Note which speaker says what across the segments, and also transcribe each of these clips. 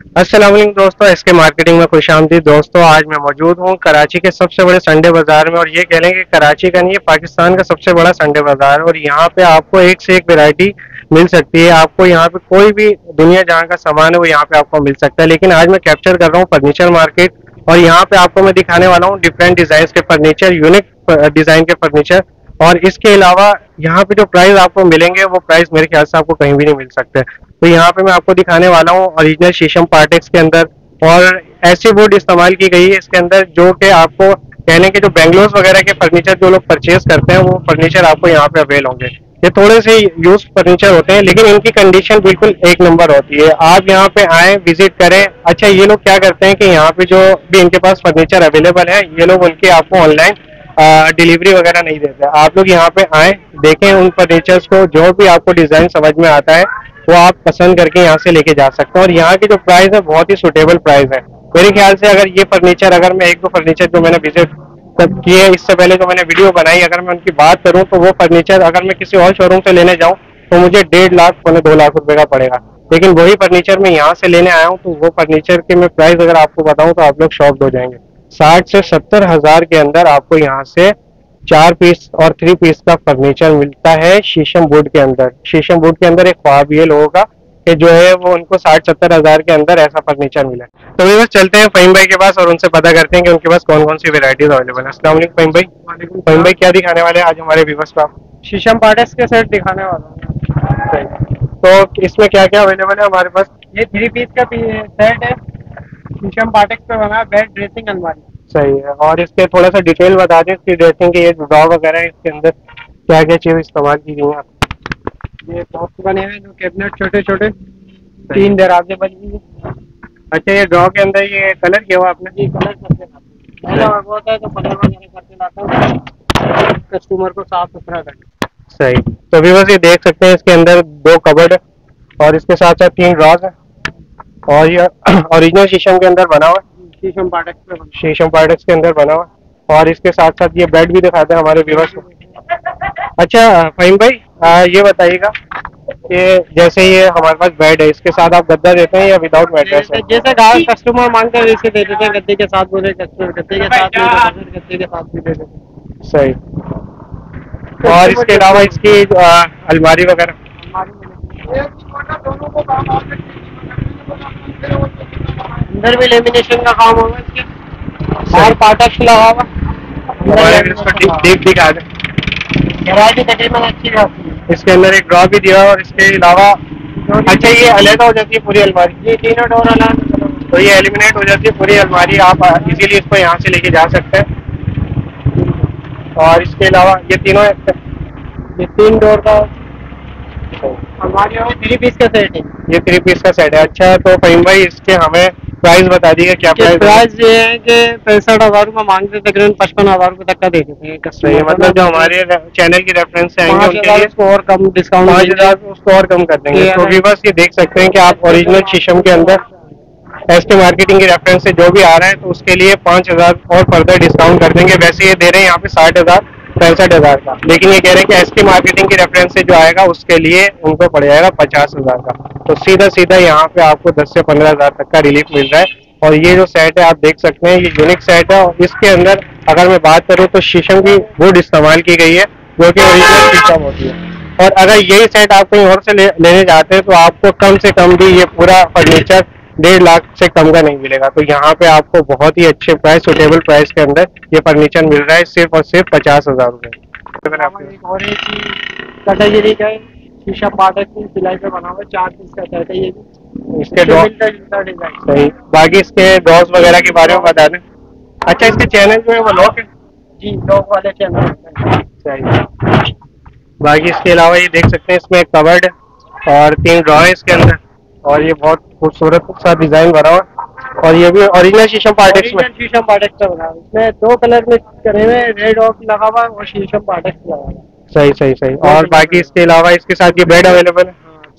Speaker 1: अस्सलाम वालेकुम दोस्तों, एसके मार्केटिंग में खुशामदीद। दोस्तों, आज मैं मौजूद हूँ कराची के सबसे बड़े संडे बाजार में, और ये कह लें कि कराची का नहीं, ये पाकिस्तान का सबसे बड़ा संडे बाजार है। और यहाँ पे आपको एक से एक वैरायटी मिल सकती है। आपको यहाँ पे कोई भी दुनिया जहाँ का सामान है वो यहाँ पे आपको मिल सकता है। लेकिन आज मैं कैप्चर कर रहा हूँ फर्नीचर मार्केट, और यहाँ पे आपको मैं दिखाने वाला हूँ डिफरेंट डिजाइन के फर्नीचर, यूनिक डिजाइन के फर्नीचर। और इसके अलावा यहाँ पे जो प्राइस आपको मिलेंगे वो प्राइस मेरे ख्याल से आपको कहीं भी नहीं मिल सकते। तो यहाँ पे मैं आपको दिखाने वाला हूँ ओरिजिनल शीशम पार्टेक्स के अंदर, और ऐसी वुड इस्तेमाल की गई है इसके अंदर जो कि आपको कहने के जो बेंगलोर वगैरह के फर्नीचर जो लोग परचेज करते हैं वो फर्नीचर आपको यहाँ पे अवेल होंगे। ये थोड़े से यूज फर्नीचर होते हैं लेकिन इनकी कंडीशन बिल्कुल एक नंबर होती है। आप यहाँ पे आए, विजिट करें। अच्छा, ये लोग क्या करते हैं कि यहाँ पे जो भी इनके पास फर्नीचर अवेलेबल है, ये लोग उनके आपको ऑनलाइन डिलीवरी वगैरह नहीं देते। आप लोग यहाँ पे आए, देखें उन फर्नीचर्स को, जो भी आपको डिजाइन समझ में आता है वो आप पसंद करके यहाँ से लेके जा सकते हैं। और यहाँ की जो प्राइस है बहुत ही सुटेबल प्राइस है। मेरे ख्याल से अगर ये फर्नीचर, अगर मैं एक दो फर्नीचर जो मैंने विजिट किए इससे पहले जो मैंने वीडियो बनाई, अगर मैं उनकी बात करूँ तो वो फर्नीचर अगर मैं किसी और शोरूम से लेने जाऊँ तो मुझे 1.5 लाख पौने 2 लाख रुपए का पड़ेगा। लेकिन वही फर्नीचर मैं यहाँ से लेने आया हूँ तो वो फर्नीचर के मैं प्राइस अगर आपको बताऊँ तो आप लोग शॉक्ड हो जाएंगे। 60 से 70 हजार के अंदर आपको यहाँ से 4 पीस और 3 पीस का फर्नीचर मिलता है शीशम वुड के अंदर। शीशम वुड के अंदर एक ख्वाब ये लोगों का कि जो है वो उनको 60-70 हजार के अंदर ऐसा फर्नीचर मिला है। तो बस चलते हैं फ़हीम भाई के पास और उनसे पता करते हैं कि उनके पास कौन कौन सी वेराइटीज अवेलेबल है। अस्सलाम वालेकुम फ़हीम भाई।
Speaker 2: वालेकुम
Speaker 1: फ़हीम भाई,
Speaker 2: सलाम।
Speaker 1: क्या दिखाने वाले हैं आज हमारे व्यूवर्स को आप?
Speaker 2: शीशम पार्टेक्स के सेट दिखाने वाला हूँ।
Speaker 1: सही। तो इसमें क्या क्या अवेलेबल है हमारे पास?
Speaker 2: ये 3 पीस का सेट है। शीशम पार्टेक्स पे बना है बेड ड्रेसिंग अलमारी।
Speaker 1: सही है। और इसके थोड़ा सा डिटेल बता दें इसकी ड्रेसिंग के, ये ड्रॉ वगैरह है इसके अंदर क्या क्या चीज़ इस्तेमाल की गई है?
Speaker 2: ये बॉक्स बने हुए हैं जो कैबिनेट छोटे छोटे,
Speaker 1: सही।
Speaker 2: 3 दराजें बनी हुई है।
Speaker 1: अच्छा, ये ड्रॉ के अंदर ये कलर किया हुआ आपने?
Speaker 2: ये कलर करके लाते हैं। पहले और वो होता है तो कलर वगैरह करके लाता हूँ कस्टमर को साफ सुथरा करके।
Speaker 1: सही। तो अभी बस ये देख सकते हैं इसके अंदर 2 कबर्ड और इसके साथ साथ 3 ड्रॉज है, और ये ओरिजिनल शीशम के अंदर बना हुआ है।
Speaker 2: शीशम पार्टेक्स पे बना
Speaker 1: शीशम प्रोडक्ट्स के अंदर बना हुआ है। और इसके साथ साथ ये बेड भी दिखाते हैं हमारे व्यूवर्स को। अच्छा फ़हीम भाई, ये बताइएगा कि जैसे ये हमारे पास बेड है, इसके साथ आप गद्दा देते हैं या विदाउट मैट्रेस है?
Speaker 2: जैसे गाँव कस्टमर मांगते हैं वैसे दे देते हैं। गद्दे के साथ बोले कस्टमर गद्दे के साथ नहीं तो फिर गद्दे के साथ भी दे देते हैं।
Speaker 1: सही। और इसके अलावा इसकी अलमारी वगैरह?
Speaker 2: अंदर भी लेमिनेशन का काम होगा इसके, बाहर पार्टेक्स लगा होगा।
Speaker 1: और अगर इसको डीप दिखा दें।
Speaker 2: वैरायटी तकरीबन अच्छी रहती है।
Speaker 1: इसके अंदर एक ड्रॉ भी दिया है, और इसके अलावा अच्छा ये अलग हो जाती है पूरी अलमारी?
Speaker 2: ये तीनों डोर अलग।
Speaker 1: तो ये एलिमिनेट हो जाती है पूरी अलमारी, आप इजीली इसको यहाँ से लेके जा सकते हैं। और इसके अलावा ये तीनों
Speaker 2: ये 3 डोर का अलमारी है। 3 पीस का सेट है।
Speaker 1: ये 3 पीस का सेट है। अच्छा, तो फ़हीम भाई इसके हमें प्राइस बता दीजिए, क्या
Speaker 2: इसके
Speaker 1: प्राइस है?
Speaker 2: प्राइस ये है कि 65,000 रुपये मांगते हैं, तकरीबन 55,000 रुपये तक का दे देते हैं
Speaker 1: सही है,
Speaker 2: कस्टमर।
Speaker 1: मतलब जो हमारे चैनल की रेफरेंस से आएंगे उनके
Speaker 2: 5,000
Speaker 1: लिए
Speaker 2: उसको और कम डिस्काउंट
Speaker 1: 5,000 उसको और कम कर देंगे।
Speaker 2: ये
Speaker 1: तो भी बस ये देख सकते हैं कि आप ओरिजिनल शीशम के अंदर एसके मार्केटिंग की रेफरेंस से जो भी आ रहा है तो उसके लिए 5,000 और फर्दर डिस्काउंट कर देंगे। वैसे ये दे रहे हैं यहाँ पे 60,000 65,000 का, लेकिन ये कह रहे हैं कि एसके मार्केटिंग की रेफरेंस से जो आएगा उसके लिए उनको पड़ जाएगा 50,000 का। तो सीधा सीधा यहाँ पे आपको 10 से 15,000 तक का रिलीफ मिल रहा है। और ये जो सेट है आप देख सकते हैं, ये यूनिक सेट है। और इसके अंदर अगर मैं बात करूँ तो शीशम की वुड इस्तेमाल की गई है जो कि ओरिजिनल शीशम होती है। और अगर यही सेट आप कहीं और से लेने जाते हैं तो आपको कम से कम भी ये पूरा फर्नीचर 1.5 लाख से कम का नहीं मिलेगा। तो यहाँ पे आपको बहुत ही अच्छे प्राइस, सुटेबल प्राइस के अंदर ये फर्नीचर मिल रहा है, सिर्फ और सिर्फ 50,000 रुपये।
Speaker 2: एक और एक कैटेगरी का है, शीशा पार्टेक्स की सिलाई पे बना हुआ 4 पीस का सेट है। ये भी
Speaker 1: इसके
Speaker 2: जो
Speaker 1: डॉ
Speaker 2: मिलता जुलता डिजाइन।
Speaker 1: सही। बाकी इसके डॉस वगैरह के बारे में बता दें। अच्छा, इसके चैनल जो है वो लॉक है?
Speaker 2: जी, लॉक वाले चैनल।
Speaker 1: सही। बाकी इसके अलावा ये देख सकते हैं इसमें एक कवर्ड और 3 ड्रॉ है इसके अंदर, और ये बहुत खूबसूरत सा डिजाइन बना हुआ है। और ये भी ओरिजिनल शीशम पार्टेक्स में?
Speaker 2: शीशम पार्टेक्स का बना हुआ है। इसमें 2 कलर में करे हुए, रेड ऑफ लगा हुआ है और शीशम पार्टेक्स लगा हुआ है।
Speaker 1: सही सही सही। और बाकी इसके अलावा इसके साथ ये बेड अवेलेबल है?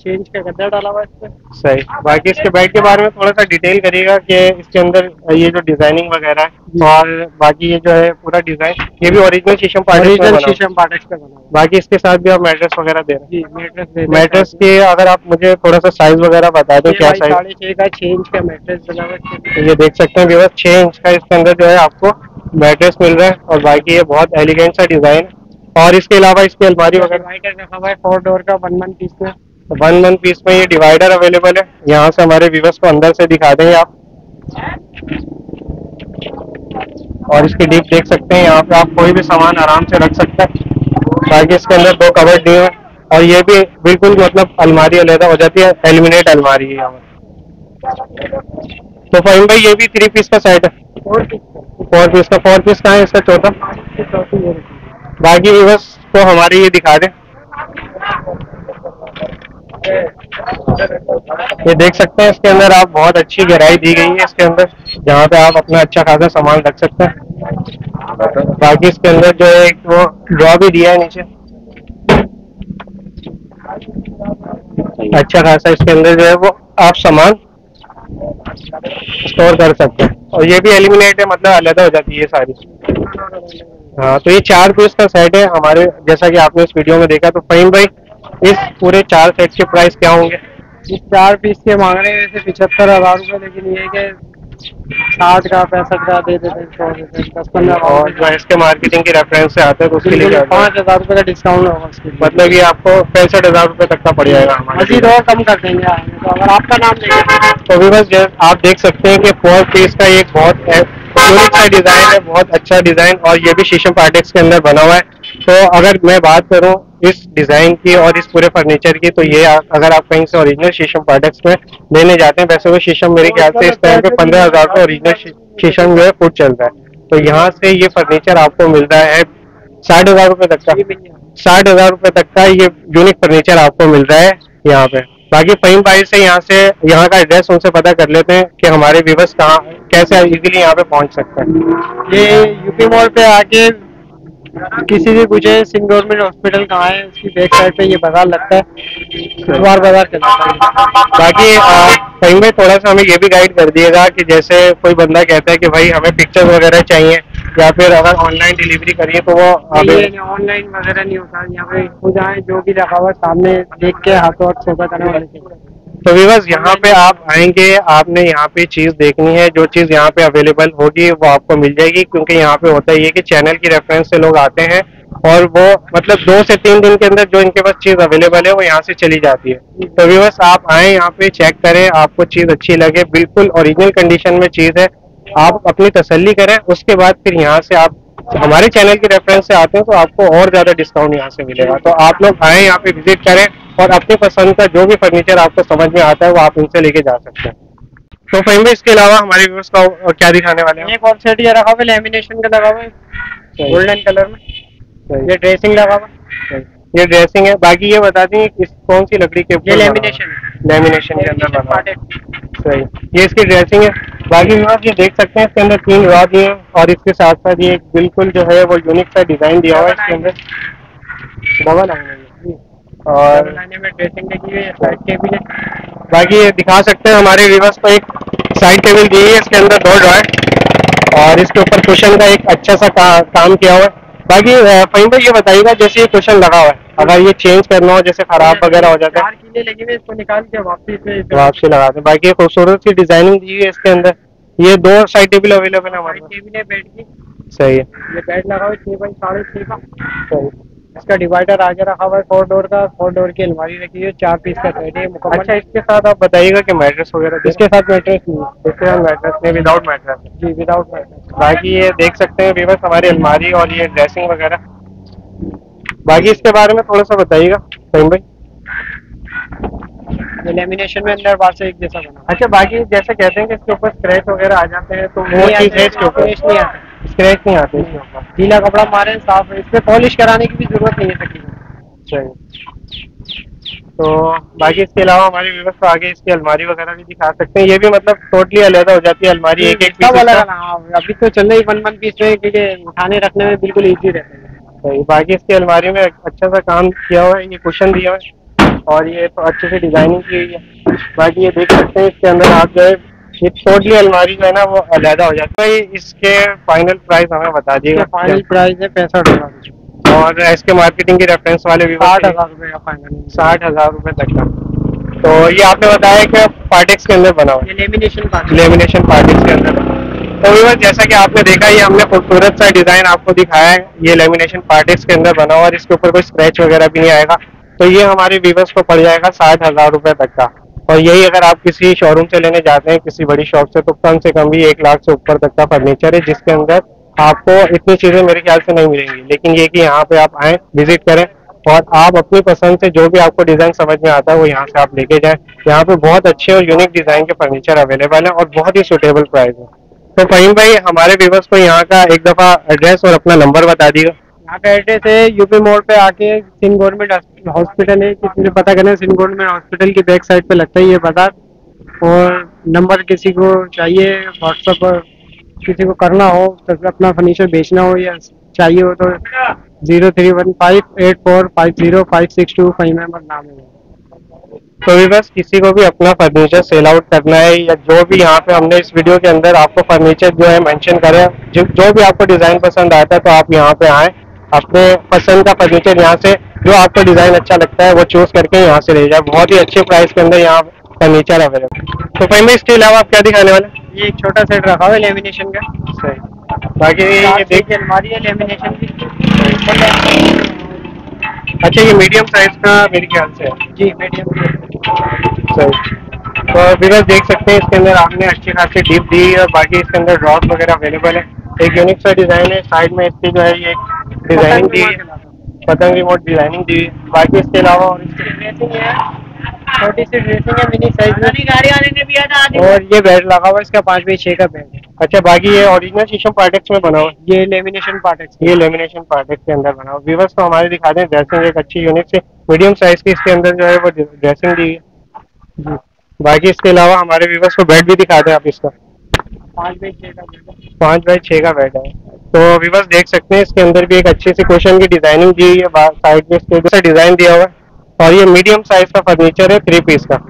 Speaker 2: चेंज का गद्दा डाला हुआ है इसमें।
Speaker 1: सही। बाकी इसके बेड के बारे में थोड़ा सा डिटेल करिएगा कि इसके अंदर ये जो डिजाइनिंग वगैरह है और बाकी ये जो है पूरा डिजाइन ये भी ओरिजिनल शीशम पार्टेक्स में बना
Speaker 2: शीशम पार्टेक्स का बना हुआ है।
Speaker 1: बाकी इसके साथ भी आप मैट्रेस वगैरह दे रहे
Speaker 2: जी मैट्रेस दे
Speaker 1: हैं।
Speaker 2: रहे हैं।
Speaker 1: मैट्रेस के अगर आप मुझे थोड़ा सा साइज वगैरह बता दें, क्या साइज?
Speaker 2: 6.5 का 6 इंच का मैट्रेस बना हुआ है।
Speaker 1: ये देख सकते हैं व्यूअर्स, 6 इंच का इसके अंदर जो है आपको मैट्रेस मिल रहा है और बाकी ये बहुत एलिगेंट सा डिजाइन। और इसके अलावा इसकी अलमारी वगैरह
Speaker 2: डिवाइडर रखा हुआ है 4 डोर का 1 पीस में।
Speaker 1: 1 पीस में ये डिवाइडर अवेलेबल है। यहाँ से हमारे व्यूअर्स को अंदर से दिखा देंगे आप, और इसकी डीप देख सकते हैं। यहाँ पे आप कोई भी सामान आराम से रख सकते हैं। बाकी इसके अंदर 2 कबर्ड दिए हैं और ये भी बिल्कुल मतलब अलमारी अलग हो जाती है, एलिमिनेट अलमारी है यहाँ पर। तो फाहिम भाई ये भी 3 पीस का सेट है?
Speaker 2: 4 पीस
Speaker 1: 4 पीस का। 4 पीस कहाँ है इसका चौथा? बाकी व्यूअर्स को हमारे ये दिखा दें। ये देख सकते हैं इसके अंदर आप बहुत अच्छी गहराई दी गई है इसके अंदर, जहाँ पे आप अपना अच्छा खासा सामान रख सकते हैं। बाकी इसके अंदर जो है एक वो ड्रॉ भी दिया है नीचे, अच्छा खासा इसके अंदर जो है वो आप सामान स्टोर कर सकते हैं। और ये भी एलिमिनेट है, मतलब अलग हो जाती है ये सारी। हाँ, तो ये 4 पीस का सेट है हमारे, जैसा कि आपने इस वीडियो में देखा। तो फहीम भाई इस पूरे 4 सेट के प्राइस क्या होंगे?
Speaker 2: इस 4 पीस के मांग रहे हैं वैसे 75,000 रुपये, लेकिन ये कि 60 का 65 का दे देते हैं, 10-15।
Speaker 1: और जो है इसके मार्केटिंग की रेफरेंस से आता है तो उसके लिए
Speaker 2: 5,000 रुपये का डिस्काउंट होगा उसके लिए।
Speaker 1: मतलब ये आपको 65,000 रुपये तक का पड़ जाएगा हमारे।
Speaker 2: मजीद और कम कर देंगे आएंगे तो। अगर आपका नाम देंगे
Speaker 1: तो भी बस आप देख सकते हैं कि 4 पीस का एक बहुत यूनिक सा डिजाइन है, बहुत अच्छा डिजाइन, और ये भी शीशम पार्टेक्स के अंदर बना हुआ है। तो अगर मैं बात करूं इस डिजाइन की और इस पूरे फर्नीचर की, तो ये अगर आप कहीं से ओरिजिनल शीशम पार्टेक्स में लेने जाते हैं, वैसे वो शीशम मेरे ख्याल से इस टाइम पे 15,000 का ओरिजिनल शीशम जो है फुट चल रहा है। तो यहाँ से ये फर्नीचर आपको मिल रहा है 60,000 रुपये तक का। 60,000 रुपये तक का ये यूनिक फर्नीचर आपको मिल रहा है यहाँ पे। बाकी फहीम भाई से यहाँ का एड्रेस उनसे पता कर लेते हैं कि हमारे व्यूअर्स कहाँ कैसे इजीली यहाँ पे पहुँच सकते हैं।
Speaker 2: ये यूपी मॉल पे आके किसी भी पूछे सिंह गवर्नमेंट हॉस्पिटल कहाँ है, उसकी बैक साइड पे ये बाजार लगता है, इतवार बाजार चलता है।
Speaker 1: बाकी फहीम भाई थोड़ा सा हमें ये भी गाइड कर दिएगा कि जैसे कोई बंदा कहता है कि भाई हमें पिक्चर वगैरह चाहिए, या फिर अगर ऑनलाइन डिलीवरी करिए तो वो
Speaker 2: ऑनलाइन वगैरह नहीं होता, यहाँ पे खुद आए, जो भी रखा हुआ सामने देख के हाथों हाथ सोचा करने वाले।
Speaker 1: तो व्यूअर्स यहाँ पे आप आएंगे, आपने यहाँ पे चीज देखनी है, जो चीज यहाँ पे अवेलेबल होगी वो आपको मिल जाएगी, क्योंकि यहाँ पे होता है ये कि चैनल की रेफरेंस से लोग आते हैं और वो मतलब 2 से 3 दिन के अंदर जो इनके पास चीज अवेलेबल है वो यहाँ से चली जाती है। तो व्यूअर्स आप आए, यहाँ पे चेक करें, आपको चीज अच्छी लगे, बिल्कुल ओरिजिनल कंडीशन में चीज है, आप अपनी तसल्ली करें, उसके बाद फिर यहाँ से आप हमारे चैनल की रेफरेंस से आते हैं तो आपको और ज्यादा डिस्काउंट यहाँ से मिलेगा। तो आप लोग आए, यहाँ पे विजिट करें और अपनी पसंद का जो भी फर्नीचर आपको समझ में आता है वो आप इनसे लेके जा सकते हैं। तो फहीम भाई इसके अलावा हमारे व्यूअर्स को क्या दिखाने वाले हैं?
Speaker 2: एक और सेट ये रखा हुआ है, लेमिनेशन का लगा हुआ है गोल्डन कलर में, ये ड्रेसिंग लगा हुआ है,
Speaker 1: ये ड्रेसिंग है। बाकी ये बता दें किस कौन सी लकड़ी के ऊपर? लेमिनेशन के अंदर बना सही। ये इसकी ड्रेसिंग है। बाकी व्यूअर्स ये देख सकते हैं इसके अंदर 3 रॉ दिए हैं और इसके साथ साथ ये बिल्कुल जो है वो यूनिक सा डिजाइन दिया हुआ है इसके अंदर, डबल आएंगे और
Speaker 2: में ड्रेसिंग लगी हुई है, साइड टेबल है।
Speaker 1: बाकी ये दिखा सकते हैं हमारे व्यूअर्स को, एक साइड टेबल दी है, इसके अंदर 2 ड्रॉयर और इसके ऊपर कुशन का एक अच्छा सा काम किया हुआ है। बाकी फहीम भाई ये बताइएगा, जैसे ये कुशन लगा हुआ है, अगर ये चेंज करना हो, जैसे खराब वगैरह हो जाता है,
Speaker 2: 4 कीले लगे हुए, इसको निकाल के
Speaker 1: वापसी लगाते हैं। बाकी ये खूबसूरत सी डिजाइनिंग दी है इसके अंदर। ये 2 साइड टेबल अवेलेबल है हमारे पास।
Speaker 2: बेड की
Speaker 1: सही है।
Speaker 2: ये बेड लगा हुआ है 6x6.5 का।
Speaker 1: सही।
Speaker 2: इसका डिवाइडर आगे रखा हुआ है 4 डोर का, 4 डोर की अलमारी रखी है, 4 पीस का सेट है मुकम्मल।
Speaker 1: अच्छा, इसके साथ आप बताइएगा कि मैट्रेस वगैरह?
Speaker 2: इसके साथ मैट्रेस नहीं है,
Speaker 1: इसके साथ मैट्रेस नहीं, विदाउट मैट्रेस।
Speaker 2: जी विदाउट मैट्रेस।
Speaker 1: बाकी ये देख सकते हैं व्यूअर्स हमारी अलमारी और ये ड्रेसिंग वगैरह। बाकी इसके बारे में थोड़ा सा बताइएगा फहीम भाई।
Speaker 2: ये लेमिनेशन में अंदर बाहर से एक जैसा बना।
Speaker 1: अच्छा, बाकी जैसे कहते हैं कि इसके ऊपर स्क्रैच वगैरह आ जाते हैं, तो वो चीज है इसके ऊपर?
Speaker 2: स्क्रैच नहीं आता,
Speaker 1: स्क्रैच नहीं आते इसके ऊपर,
Speaker 2: गीला कपड़ा मारे साफ है, इसमें पॉलिश कराने की भी जरूरत नहीं है तकरीबन।
Speaker 1: सही। तो बाकी इसके अलावा हमारे व्यूअर्स को आगे इसकी अलमारी वगैरह भी दिखा सकते हैं। ये भी मतलब टोटली अलग हो जाती है अलमारी, एक एक पीस
Speaker 2: अलग। अभी तो चल रही 1 पीस में, क्योंकि उठाने रखने में बिल्कुल ईजी रहता है।
Speaker 1: सही। बाकी इसकी अलमारी में अच्छा सा काम किया हुआ है, ये कुशन दिया हुआ है और ये तो अच्छे से डिजाइनिंग की हुई है। बाकी ये देख सकते हैं इसके अंदर आप जो है ये टोटली अलमारी जो है ना वो अलहदा हो जाता है। इसके फाइनल प्राइस हमें बता दिएगा।
Speaker 2: फाइनल प्राइस है 65,000
Speaker 1: और इसके मार्केटिंग के रेफरेंस वाले भी
Speaker 2: 60,000 रुपये का फाइनल।
Speaker 1: 60,000 रुपये तक का। तो ये आपने बताया कि पार्टेक्स के अंदर बना हुआ है, लेमिनेशन पार्टेक्स के अंदर। तो व्यूअर्स जैसा कि आपने देखा ये हमने खूबसूरत सा डिजाइन आपको दिखाया है, ये लेमिनेशन पार्टेक्स के अंदर बना हुआ और इसके ऊपर कोई स्क्रैच वगैरह भी नहीं आएगा। तो ये हमारे व्यूअर्स को पड़ जाएगा 60,000 रुपये तक का। और यही अगर आप किसी शोरूम से लेने जाते हैं किसी बड़ी शॉप से तो कम से कम भी 1 लाख से ऊपर तक का फर्नीचर है, जिसके अंदर आपको इतनी चीजें मेरे ख्याल से नहीं मिलेंगी। लेकिन ये कि यहाँ पे आप आए, विजिट करें और आप अपनी पसंद से जो भी आपको डिजाइन समझ में आता है वो यहाँ से आप लेके जाएं। यहाँ पे बहुत अच्छे और यूनिक डिजाइन के फर्नीचर अवेलेबल है और बहुत ही सुटेबल प्राइस है। तो फहीम भाई हमारे व्यूअर्स को यहाँ का एक दफा एड्रेस और अपना नंबर बता दिएगा।
Speaker 2: यहाँ का एड्रेस है यूपी मोड़ पे आके सिंध गवर्नमेंट हॉस्पिटल है, किसी ने पता करना है सिंध गवर्नमेंट हॉस्पिटल की बैक साइड पे लगता है ये बाजार। और नंबर किसी को चाहिए व्हाट्सएप पर किसी को करना हो तो अपना फर्नीचर बेचना हो या चाहिए हो तो 03158450562562 फहीम अहमद नाम है।
Speaker 1: तो भी बस किसी को भी अपना फर्नीचर सेल आउट करना है या जो भी यहाँ पे हमने इस वीडियो के अंदर आपको फर्नीचर जो है मेंशन करें, जो भी आपको डिजाइन पसंद आता है तो आप यहाँ पे आए, अपने पसंद का फर्नीचर यहाँ से जो आपको डिजाइन अच्छा लगता है वो चूज करके यहाँ से ले जाए। बहुत ही अच्छे प्राइस के अंदर यहाँ फर्नीचर अवेलेबल। तो भाई मैं इसके अलावा आप क्या दिखाने वाले?
Speaker 2: ये एक छोटा सेट रखा हुआ है लेमिनेशन का।
Speaker 1: सही। बाकी ये देखिए
Speaker 2: अलमारी है लेमिनेशन की।
Speaker 1: अच्छा ये मीडियम साइज का मेरे ख्याल से है।
Speaker 2: जी मीडियम।
Speaker 1: सही। तो बिकॉज देख सकते हैं इसके अंदर आपने अच्छी खासी डिप दी है और बाकी इसके अंदर ड्रॉप वगैरह अवेलेबल है। एक यूनिक सा डिजाइन है, साइड में इसकी जो है ये डिजाइनिंग दी है, पतंग रिमोट डिजाइनिंग दी है। बाकी इसके अलावा और
Speaker 2: ड्रेसिंग है, छोटी सी ड्रेसिंग है मिनी साइज में। और ये बेड लगा हुआ है इसका 5x6 का बेड है।
Speaker 1: अच्छा बाकी ये ओरिजिनल शीशम पार्टेक्स में बना हुआ है?
Speaker 2: ये लेमिनेशन पार्टेक्स।
Speaker 1: ये लेमिनेशन पार्टेक्स के अंदर बना हुआ। व्यूअर्स को हमारे दिखा दें ड्रेसिंग एक अच्छी यूनिक से मीडियम साइज की इसके अंदर जो है वो ड्रेसिंग दी है। बाकी इसके अलावा हमारे व्यूअर्स को बेड भी दिखा दें आप इसका।
Speaker 2: 5x6 का बेड है।
Speaker 1: 5x6 का बेड है। तो व्यूअर्स देख सकते हैं इसके अंदर भी एक अच्छी सी कुशन की डिजाइनिंग दी है, साइड में इसके डिजाइन दिया हुआ है और ये मीडियम साइज का फर्नीचर है 3 पीस का।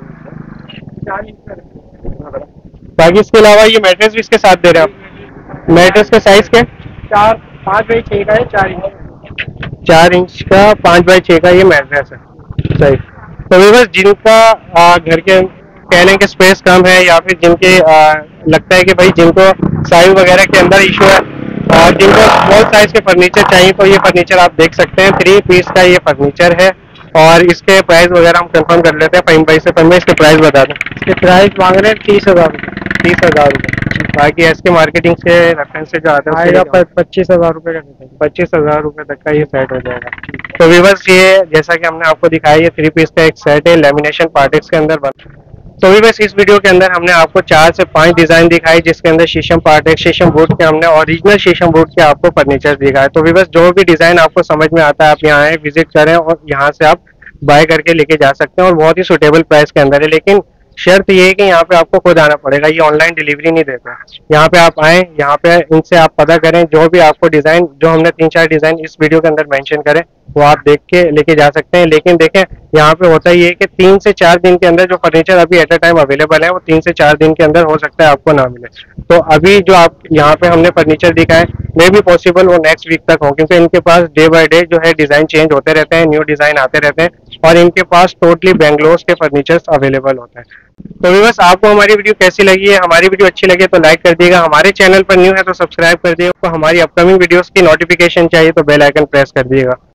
Speaker 1: बाकी इसके अलावा ये मैट्रेस भी इसके साथ दे रहे हैं आप। मैट्रेस का साइज क्या?
Speaker 2: 5x6 का है,
Speaker 1: 4 इंच का 5x6 का ये मैट्रेस है। सही। तो व्यूअर्स जिनका घर के कह लें कि स्पेस कम है या फिर जिनके लगता है कि भाई जिनको साइज वगैरह के अंदर इशू है और जिनको स्मॉल साइज के फर्नीचर चाहिए तो ये फर्नीचर आप देख सकते हैं। 3 पीस का ये फर्नीचर है और इसके प्राइस वगैरह हम कंफर्म कर लेते हैं फहीम भाई से। पर मैं इसके प्राइस बता दूं।
Speaker 2: इसके प्राइस मांग रहे हैं 30,000 रुपये।
Speaker 1: 30,000 रुपये। बाकी इसके मार्केटिंग से रेफरेंस से जो आता है
Speaker 2: आएगा 25,000 रुपये का।
Speaker 1: 25,000 रुपये तक का ये सेट हो जाएगा। तो व्यूअर्स ये जैसा कि हमने आपको दिखाया ये 3 पीस का एक सेट है लेमिनेशन पार्टेक्स के अंदर बना। तो व्यूअर्स इस वीडियो के अंदर हमने आपको 4 से 5 डिजाइन दिखाई जिसके अंदर शीशम पार्टेक्स शीशम वुड के हमने ओरिजिनल शीशम वुड के आपको फर्नीचर दिखाया। तो व्यूअर्स जो भी डिजाइन आपको समझ में आता है आप यहाँ आए, विजिट करें और यहाँ से आप बाय करके लेके जा सकते हैं और बहुत ही सुटेबल प्राइस के अंदर है। लेकिन शर्त ये है कि यहाँ पे आपको खुद आना पड़ेगा, ये ऑनलाइन डिलीवरी नहीं देते। यहाँ पे आप आए, यहाँ पे इनसे आप पता करें, जो भी आपको डिजाइन जो हमने 3-4 डिजाइन इस वीडियो के अंदर मेंशन करें वो आप देख के लेके जा सकते हैं। लेकिन देखें यहाँ पे होता ये है कि 3 से 4 दिन के अंदर जो फर्नीचर अभी एट अ टाइम अवेलेबल है वो 3 से 4 दिन के अंदर हो सकता है आपको ना मिले। तो अभी जो आप यहाँ पे हमने फर्नीचर दिखाए मे भी पॉसिबल वो नेक्स्ट वीक तक हो, क्योंकि इनके पास डे बाय डे जो है डिजाइन चेंज होते रहते हैं, न्यू डिजाइन आते रहते हैं और इनके पास टोटली बेंगलोर के फर्नीचर्स अवेलेबल होते हैं। तो बस आपको हमारी वीडियो कैसी लगी है? हमारी वीडियो अच्छी लगी तो लाइक कर दिएगा, हमारे चैनल पर न्यू है तो सब्सक्राइब कर दिएगा, हमारी अपकमिंग वीडियोस की नोटिफिकेशन चाहिए तो बेल आइकन प्रेस कर दिएगा।